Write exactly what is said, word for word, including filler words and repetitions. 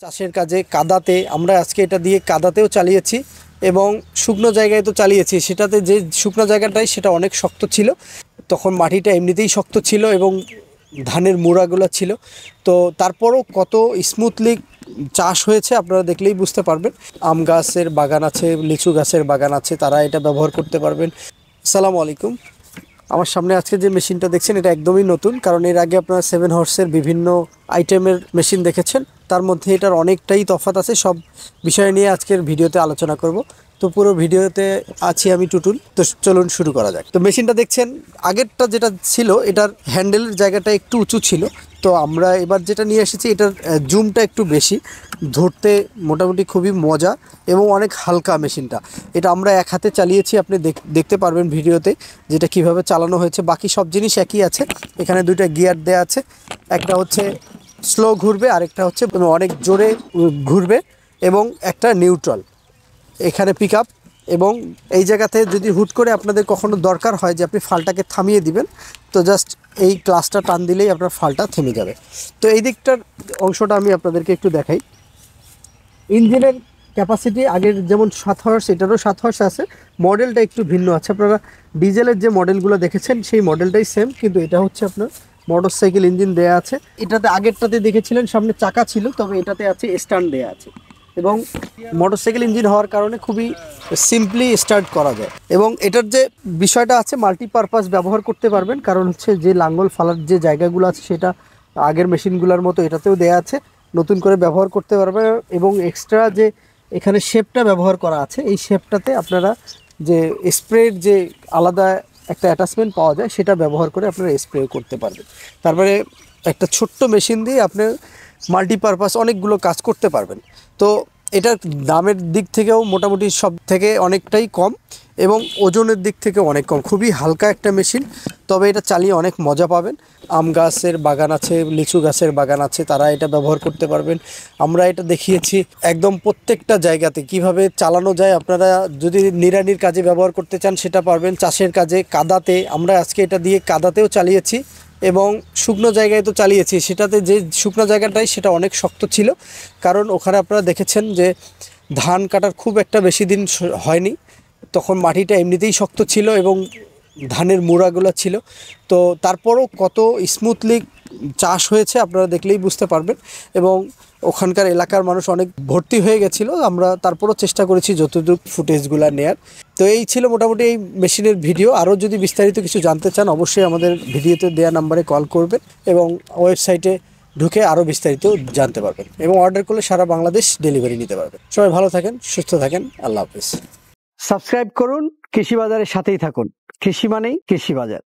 চাষের কাজে কাদাতে আমরা আজকে এটা দিয়ে কাদাতেও চালিয়েছি এবং শুকনো জায়গায় তো চালিয়েছি। সেটাতে যে শুকনো জায়গাটাই সেটা অনেক শক্ত ছিল, তখন মাটিটা এমনিতেই শক্ত ছিল এবং ধানের মুড়াগুলো ছিল। তো তারপরও কত স্মুথলি চাষ হয়েছে আপনারা দেখলেই বুঝতে পারবেন। আম গাছের বাগান আছে, লিচু গাছের বাগান আছে, তারা এটা ব্যবহার করতে পারবেন। আসসালামু আলাইকুম। আমার সামনে আজকে যে মেশিনটা দেখছেন এটা একদমই নতুন, কারণ এর আগে আপনারা সেভেন হর্সের বিভিন্ন আইটেমের মেশিন দেখেছেন, তার মধ্যে এটার অনেকটাই তফাৎ আছে। সব বিষয় নিয়ে আজকের ভিডিওতে আলোচনা করব। তো পুরো ভিডিওতে আছি আমি টুটুল। তো চলুন শুরু করা যাক। তো মেশিনটা দেখছেন, আগেরটা যেটা ছিল এটার হ্যান্ডেলের জায়গাটা একটু উঁচু ছিল, তো আমরা এবার যেটা নিয়ে এসেছি এটার জুমটা একটু বেশি, ধরতে মোটামুটি খুবই মজা এবং অনেক হালকা মেশিনটা। এটা আমরা এক হাতে চালিয়েছি, আপনি দেখতে পারবেন ভিডিওতে যেটা কিভাবে চালানো হয়েছে। বাকি সব জিনিস একই আছে। এখানে দুইটা গিয়ার দেওয়া আছে, একটা হচ্ছে স্লো ঘুরবে, আরেকটা হচ্ছে অনেক জোরে ঘুরবে, এবং একটা নিউট্রাল। এখানে পিক আপ, এবং এই জায়গাতে যদি হুট করে আপনাদের কখনো দরকার হয় যে আপনি ফালটাকে থামিয়ে দিবেন, তো জাস্ট এই ক্লাসটা টান দিলেই আপনার ফালটা থেমে যাবে। তো এই দিকটার অংশটা আমি আপনাদেরকে একটু দেখাই। ইঞ্জিনের ক্যাপাসিটি আগের যেমন সাত হর্স, এটারও সাত হর্স আছে, মডেলটা একটু ভিন্ন আছে। আপনারা ডিজেলের যে মডেলগুলো দেখেছেন সেই মডেলটাই সেম, কিন্তু এটা হচ্ছে আপনার মোটর সাইকেল ইঞ্জিন দেয়া আছে। এটাতে আগেরটাতে দেখেছিলেন সামনে চাকা ছিল, তবে এটাতে আছে স্ট্যান্ড দেয়া আছে, এবং মোটরসাইকেল ইঞ্জিন হওয়ার কারণে খুবই সিম্পলি স্টার্ট করা যায়। এবং এটার যে বিষয়টা আছে, মাল্টিপারপাস ব্যবহার করতে পারবেন, কারণ হচ্ছে যে লাঙ্গল ফালার যে জায়গাগুলো আছে সেটা আগের মেশিনগুলোর মতো এটাতেও দেয়া আছে, নতুন করে ব্যবহার করতে পারবেন। এবং এক্সট্রা যে এখানে শেপটা ব্যবহার করা আছে, এই শেপটাতে আপনারা যে স্প্রের যে আলাদা একটা অ্যাটাচমেন্ট পাওয়া যায় সেটা ব্যবহার করে আপনারা স্প্রে করতে পারবেন। তারপরে একটা ছোট্ট মেশিন দিয়ে আপনি মাল্টিপারপাস অনেকগুলো কাজ করতে পারবেন। তো এটার দামের দিক থেকেও মোটামুটি সব থেকে অনেকটাই কম, এবং ওজনের দিক থেকে অনেক কম। খুবই হালকা একটা মেশিন, তবে এটা চালিয়ে অনেক মজা পাবেন। আম গাছের বাগান আছে, লিচু গাছের বাগান আছে, তারা এটা ব্যবহার করতে পারবেন। আমরা এটা দেখিয়েছি একদম প্রত্যেকটা জায়গাতে কিভাবে চালানো যায়। আপনারা যদি নিড়ানির কাজে ব্যবহার করতে চান সেটা পারবেন, চাষের কাজে কাদাতে আমরা আজকে এটা দিয়ে কাদাতেও চালিয়েছি এবং শুকনো জায়গায় তো চালিয়েছি। সেটাতে যে শুকনো জায়গাটাই সেটা অনেক শক্ত ছিল, কারণ ওখানে আপনারা দেখেছেন যে ধান কাটার খুব একটা বেশি দিন হয়নি, তখন মাটিটা এমনিতেই শক্ত ছিল এবং ধানের মুড়াগুলো ছিল। তো তারপরও কত স্মুথলি চাষ হয়েছে আপনারা দেখলেই বুঝতে পারবেন। এবং ওখানকার এলাকার মানুষ অনেক ভর্তি হয়ে গেছিলো। আমরা তারপরও চেষ্টা করেছি যতটুকু ফুটেজগুলো নেয়ার। তো এই ছিল মোটামুটি এই মেশিনের ভিডিও। আরও যদি বিস্তারিত কিছু জানতে চান অবশ্যই আমাদের ভিডিওতে দেওয়া নাম্বারে কল করবেন এবং ওয়েবসাইটে ঢুকে আরও বিস্তারিত জানতে পারবেন, এবং অর্ডার করলে সারা বাংলাদেশ ডেলিভারি নিতে পারবেন। সবাই ভালো থাকেন, সুস্থ থাকেন, আল্লাহ হাফিজ। সাবস্ক্রাইব করুন, কৃষি বাজারের সাথেই থাকুন। কৃষি মানেই কৃষি বাজার।